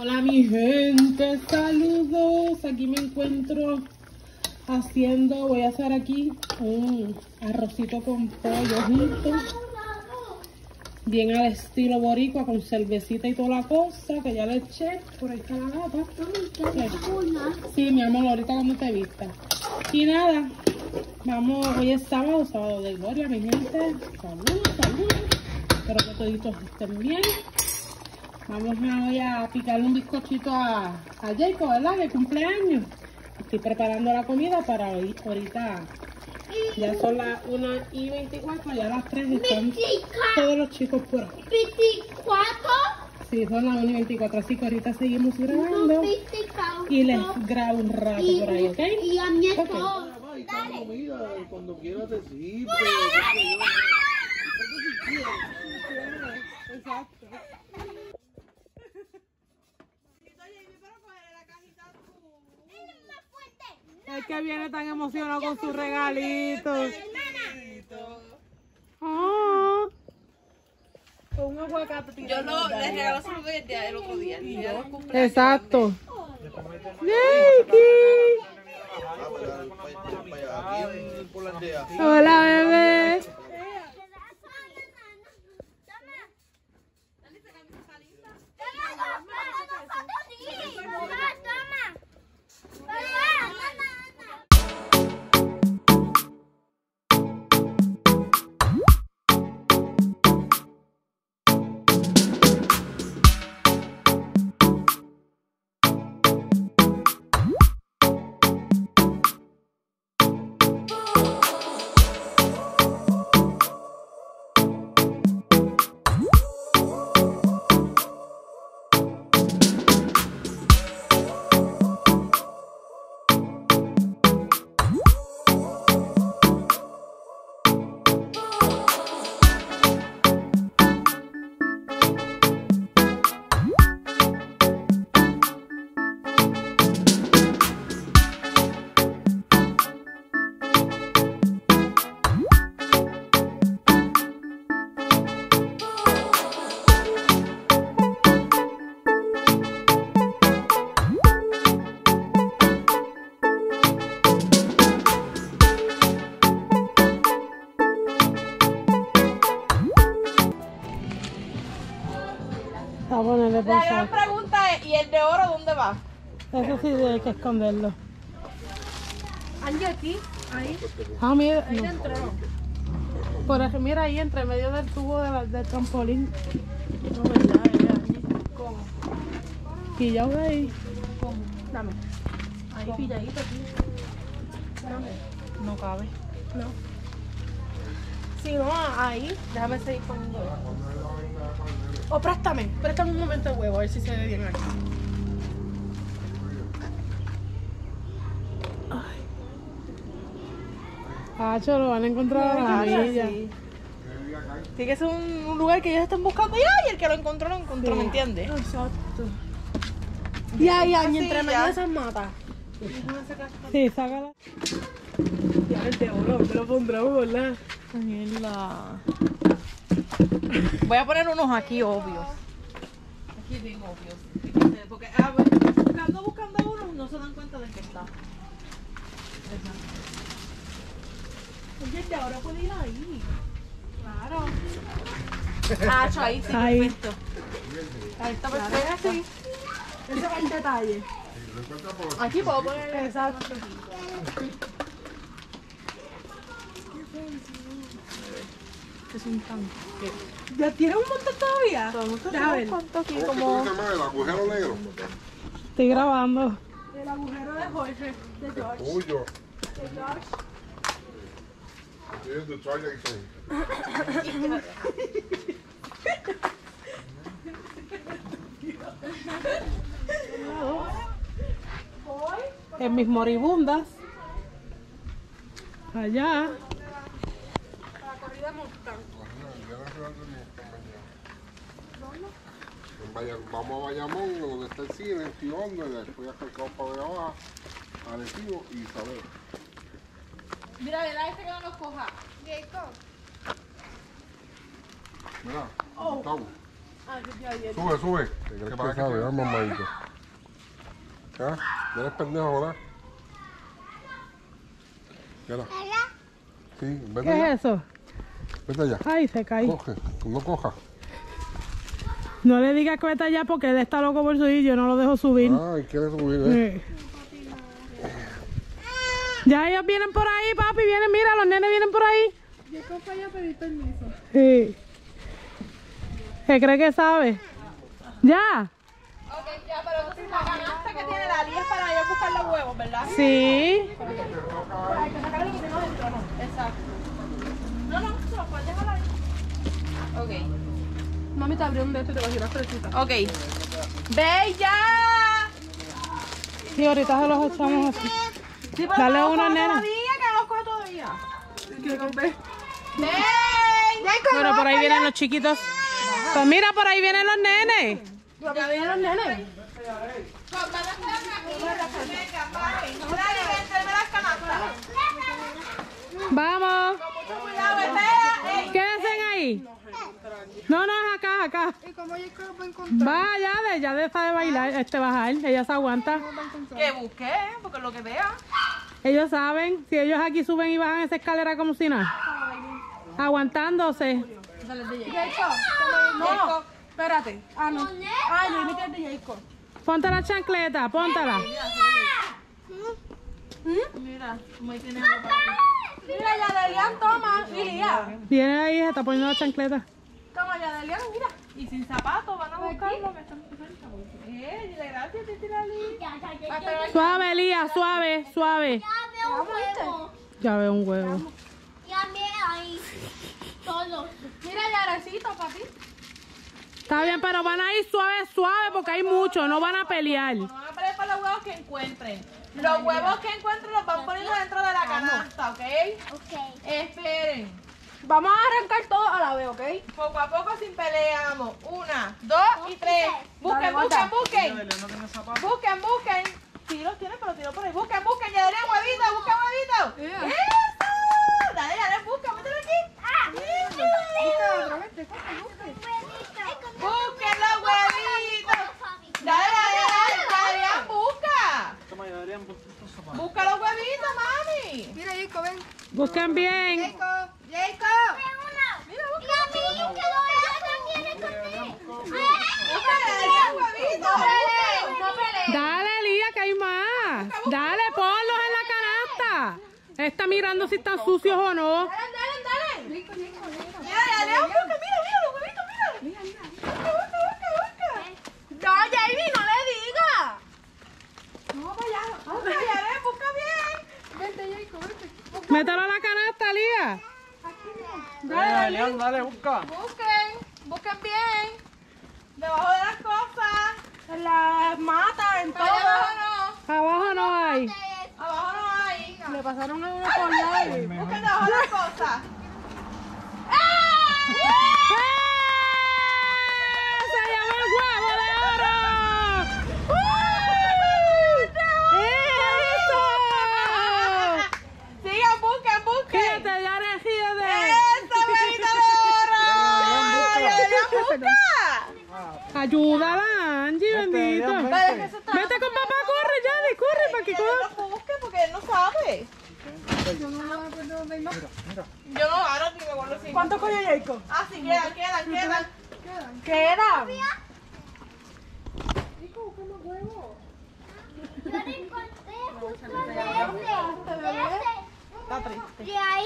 Hola mi gente, saludos. Aquí me encuentro voy a hacer aquí un arrocito con pollo junto, bien al estilo boricua, con cervecita y toda la cosa, que ya le eché. Por ahí está la gata. Sí, mi amor, ahorita cuando te vista. Y nada, vamos, hoy es sábado, sábado de gloria, mi gente. Salud, salud. Espero que toditos estén bien. Vamos hoy a picarle un bizcochito a Jacob, ¿verdad? De cumpleaños. Estoy preparando la comida para hoy, ahorita. Ya son las 1:24, ya las 3 están todos los chicos por ahí. ¿24? Sí, son las 1:24, así que ahorita seguimos grabando. Y les grabo un rato por ahí, ¿ok? Y a mi esposo. Dale. Cuando quieras decir. Exacto. Es que viene tan emocionado con sus regalitos. Oh. Con un aguacate. Yo les regalo su juguete el otro día. Exacto. Hola, bebé. La gran pregunta es, ¿y el de oro dónde va? Eso sí, hay que esconderlo. Angie, aquí, ahí. Ah, mira. Ahí No. dentro. Por eso, mira ahí, entre medio del tubo del trampolín. No, verdad, Angie. ¿Cómo? Y ya de ahí. ¿Cómo? Dame. Ahí pilladito aquí. Dame. No cabe. No. Si no, ahí. Déjame seguir poniendo. O préstame un momento el huevo, a ver si se ve bien aquí. Pacho, lo van a encontrar a la maravilla. Sí. Tiene que ser un lugar que ellos estén buscando y ¡ay! El que lo encontró, Sí. ¿me entiendes? Exacto. Y ahí, Así, entre medio ya. de esas matas. Sí, sácala. Ya el de oro, te lo pondremos, ¿verdad? Daniela. Voy a poner unos aquí obvios. Aquí bien obvios. Porque buscando unos no se dan cuenta de que está. Oye, el de oro puede ir ahí. Claro. Ah, ahí sí, Ahí. perfecto. Ahí está perfecto. Sí. Ese va el detalle. Aquí puedo poner. Exacto. Es un tanque. ¿Ya tienes un montón todavía? Ya, a ver. ¿Cuánto aquí? ¿Cómo se llama el agujero negro? Estoy grabando. El agujero de Jorge, de George. Tuyo. De George. Es de Twilight Zone. En mis moribundas. Allá. La corrida Mustang. Vamos a Bayamón, donde está el cine, en Tiondo, y después acercamos para allá abajo, a Arecibo y Isabel. Mira, ¿verdad? Este que no nos coja. Jacob. Mira, Gustavo. Sube. ¿Qué crees que sabe? Vamos, mamadito. ¿Ah? ¿No eres pendejo, verdad? ¿Qué sí, vete ¿Qué allá. es eso? Vete allá. Ay, se cae. Coge, no coja. No le digas que vete allá porque él está loco por subir, yo no lo dejo subir. Ay, quiere subir, ¿eh? Ya ellos vienen por ahí, papi, vienen, mira, los nenes vienen por ahí. Yo acompañé a pedir permiso. Sí. ¿Qué cree que sabe? ¿Ya? Ok, ya, pero si la canasta que tiene Lali es para ir a buscar los huevos, ¿verdad? Sí. Hay que sacarle que tiene adentro, ¿no? Exacto. No, se lo puedes dejar ahí. Ok. Mami te abrió un dedo y te va a girar fresita. Ok. ¡Bella! Sí, ahorita se los echamos así. Sí, pero Dale no los una, coge nena. todavía, que no los coge todavía. ¡Bey! Bueno, por ahí vienen los chiquitos. Pues mira, por ahí vienen los nenes. Ya vienen los nenes. Vamos. Quédense ahí. No, es acá. ¿Y cómo yo creo que encontrar? Va, ya sabe bailar, bajar. Ella se aguanta. Que busque, porque lo que vea. Ellos saben, si ellos aquí suben y bajan esa escalera como si nada. Aguantándose. No, espérate. Ah, no. Ah, yo me quedé de Jacob. Ponte la chancleta, póntala. Mira, como ahí tiene algo para ti. Mira, Yadelian, toma. Lilia. Viene ahí, se está poniendo la chancleta. Toma, Yadelian, mira. Y sin zapatos van a buscarlo. Que están dile gracias, Titirali. Suave, Lía, suave. Ya veo un huevo. Ya me ahí. Todos. Mira, Yarecito, papi. Está bien, pero van a ir suave porque hay muchos, no van a pelear. No van a pelear para los huevos que encuentren. Los huevos que encuentren los van poniendo dentro de la canasta, ¿ok? Ok. Esperen. Vamos a arrancar todo a la vez, ¿ok? Poco a poco sin peleamos. 1, 2 y 3. Busquen. Busquen. Sí los tienen, pero tiro por ahí. Busquen. Ya daré huevito. ¡Eso! Dale, busca. Mételo aquí. Busquen los huevitos. Dale, busca. Busca los huevitos, mami. Mira, Jacob, ven. Busquen bien. Jacob. Mira, busca a mí, que lo también No peleen. Dale, Lía, que hay más. Dale, ponlos en la canasta. Está mirando si están sucios o no. Dale. Mira, busca, mira los huevitos, mira. Busca. No, Jamie, no le digas. No, vaya, busca bien. Vente, Jacob, vente. Mételo a la canasta, Lía. Dale, busca. Busquen bien. Debajo de las cosas, en las matas, en todo. Abajo no hay. Abajo no hay. Le pasaron a uno por lado. Busquen debajo de las cosas. ¡Se llama el huevo de oro! ¡Eso! Sigan, busquen. Fíjate, ya regídate. ¡Esa huevita de oro! ¡Busca! Ayúdala, Angie, bendito. Vete con papá, corre, Yadi, corre para que corra. No busque porque él no sabe. Yo no me acuerdo dónde hay más. Yo no, ahora sí me acuerdo si. ¿Cuántos coño Jacob? Ah, sí, quedan. Quedan. Yo le encontré justo de de ahí.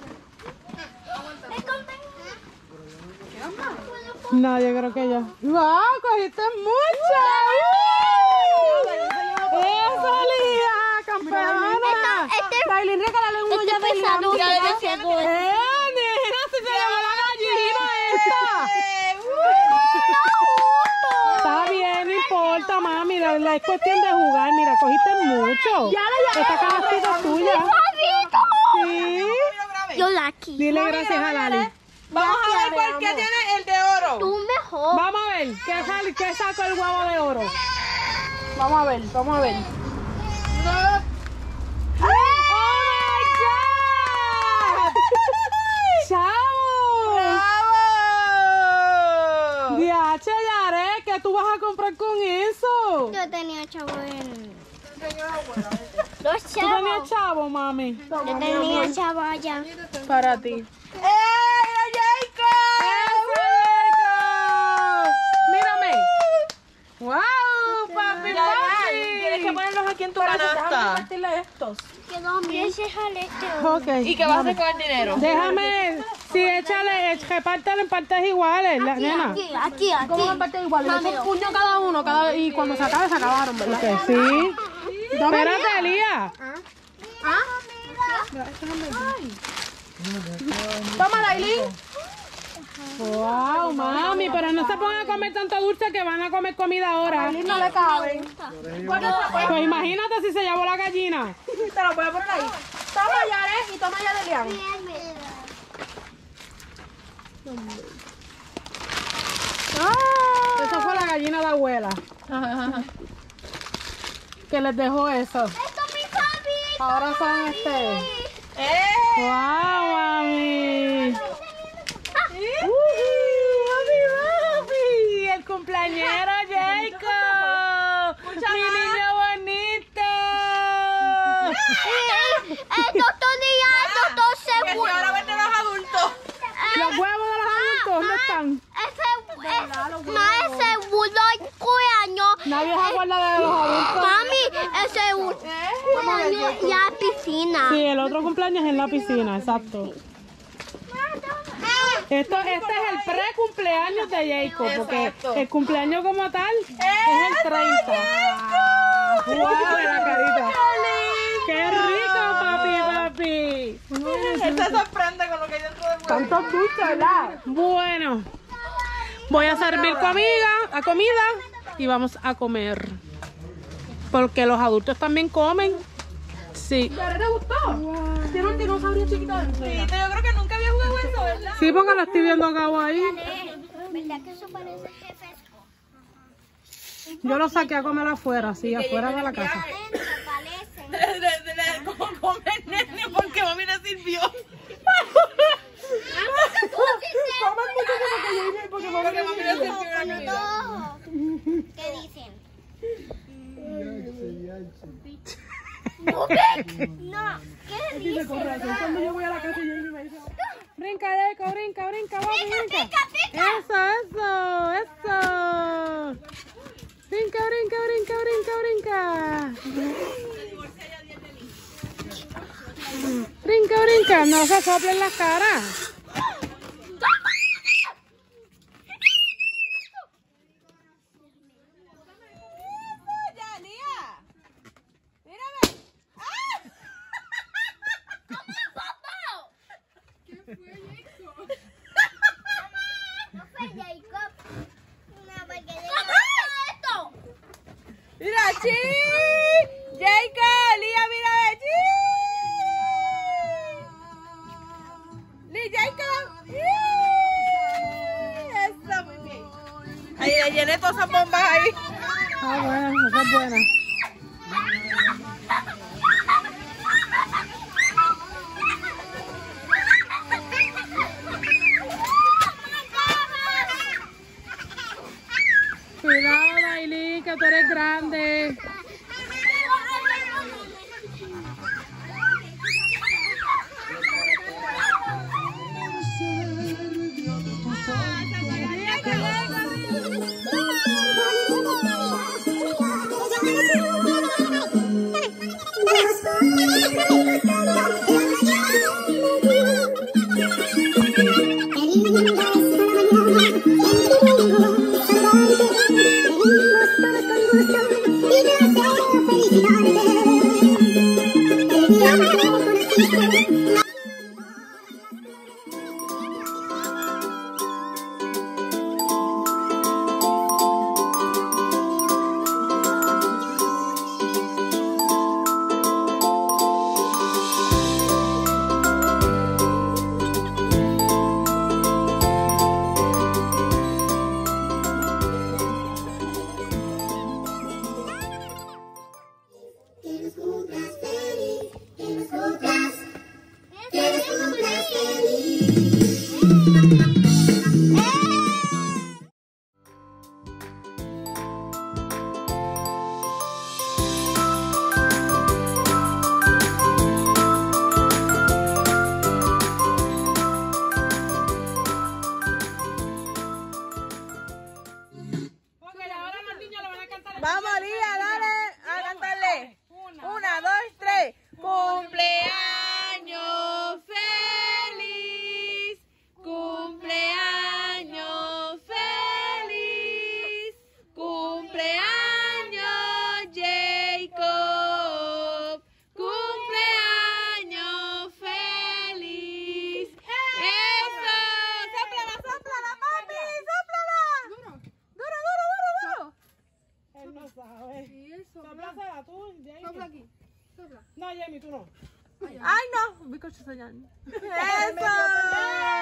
No, yo creo que ya. ¡Wow! ¡Cogiste mucha! ¡Eso, Lía! ¡Campeona! Bailín, regálale uno ya de ¡Nena, se te llevó la gallina esta! Está bien, no importa, mami. La es cuestión de jugar. Mira, cogiste mucho. Esta canastita es tuya. Sí. Yo la aquí. Dile gracias a Lali. Vamos a ver por qué tiene el de oro. Tú mejor. Vamos a ver. ¿Qué sacó el huevo de oro? Vamos a ver. ¡Oh, my God! ¡Chavo! ¡Bravo! ¡Diache, comprar con eso? Yo tenía chavo en... ¿Tú Los tenías chavos. chavo, mami? Yo tenía chavo allá. Para ti. ¡Ey, Jacob! ¡Mírame! ¡Wow, papi, Ya, papi! tienes que ponerlos aquí en tu canasta. Compartirle estos. Quedó bien. Ese jalete. Ok. ¿Y qué vas a hacer con el dinero? Déjame, sí, échale, repártalo en partes iguales, la nena. Aquí. ¿Cómo compartir igual? Mami, Un puño cada uno, y cuando se acabe, se acabaron, ¿verdad? Que sí. Espérate, Elías. Toma, Dailin. Wow, mami, pero no se pongan a comer tanto dulce que van a comer comida ahora. No le caben. Pues imagínate si se llevó la gallina. Te lo voy a poner ahí. Toma, Yare, y toma, Yadelian. Esa fue la gallina de abuela que les dejó eso. Esto es mi favorito. Ahora son Wow, mami. Papi, el cumpleañero Jacob. Mi niño bonito. El doctor Díaz, el doctor seguro. Ahora vete los adultos. Los huevos de los adultos, ¿dónde están? Ese segundo cumpleaños. Nadie se acuerda de los adultos. Mami, ese segundo cumpleaños y la piscina. Sí, el otro cumpleaños es en la piscina, exacto. Este es el pre-cumpleaños de Jacob, porque Exacto. el cumpleaños como tal es el 30. ¡Wow! La carita. ¡Qué rico, papi! Él se sorprende con lo que hay dentro del huevo. Tantos dulces, ¿verdad? Bueno, voy a servir comida y vamos a comer. Porque los adultos también comen. Sí. ¿Te gustó? Tiene un dinosaurio chiquito dentro. Sí, yo creo que nunca había jugado eso, ¿verdad? Sí, porque lo estoy viendo acá ahí. ¿Verdad que eso parece refresco? Yo lo saqué a comer afuera, sí, afuera de la casa. Parece. ¿Cómo comer, nene? Porque mami le sirvió. Porque mami le sirvió. ¿Qué dicen? No, ¿qué dicen? Cuando yo voy a la casa y yo me dice, brinca, Jacob, brinca, vamos, brinca. Pica. Eso. Brinca. Brinca, no se soplen las caras. No fue Jacob. No, porque esto. Mira, chi. Jacob, Lía, mira, chi. Jacob. Eso, muy bien. Ahí le llené todas esas bombas ahí. Bueno, esa es buena. Cuidado, Daily, que tú eres grande. no sabes. Sí, eso. Sopla tú, Jamie. Sopla aquí. Sopla. No, Jamie, tú no. Ay, no. Bizcocho sellán. ¡Eso!